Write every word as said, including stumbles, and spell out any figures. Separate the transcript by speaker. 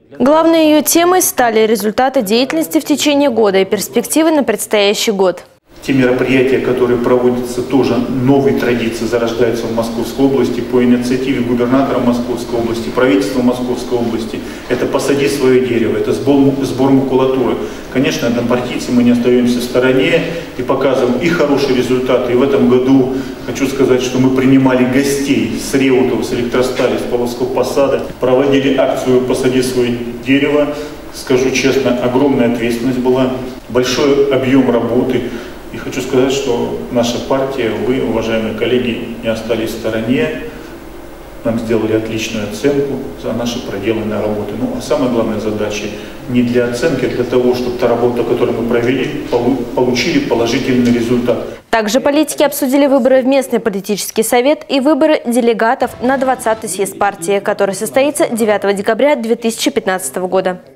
Speaker 1: Главной ее темой стали результаты деятельности в течение года и перспективы на предстоящий год.
Speaker 2: Те мероприятия, которые проводятся, тоже новые традиции зарождаются в Московской области по инициативе губернатора Московской области, правительства Московской области. Это «Посади свое дерево», это сбор, сбор макулатуры. Конечно, однопартийцы, мы не остаемся в стороне и показываем и хорошие результаты. И в этом году хочу сказать, что мы принимали гостей с Реутова, с Электростали, с Павловского посада, проводили акцию «Посади свое дерево». Скажу честно, огромная ответственность была, большой объем работы. И хочу сказать, что наша партия, вы, уважаемые коллеги, не остались в стороне. Нам сделали отличную оценку за наши проделанные работы. Ну, а самая главная задача не для оценки, а для того, чтобы та работа, которую мы провели, получили положительный результат.
Speaker 1: Также политики обсудили выборы в местный политический совет и выборы делегатов на двадцатый съезд партии, который состоится девятого декабря две тысячи пятнадцатого года.